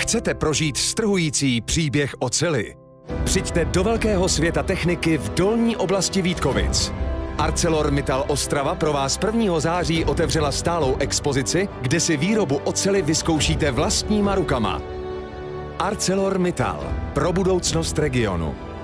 Chcete prožít strhující příběh oceli? Přijďte do velkého světa techniky v dolní oblasti Vítkovic. ArcelorMittal Ostrava pro vás 1. září otevřela stálou expozici, kde si výrobu oceli vyzkoušíte vlastníma rukama. ArcelorMittal pro budoucnost regionu.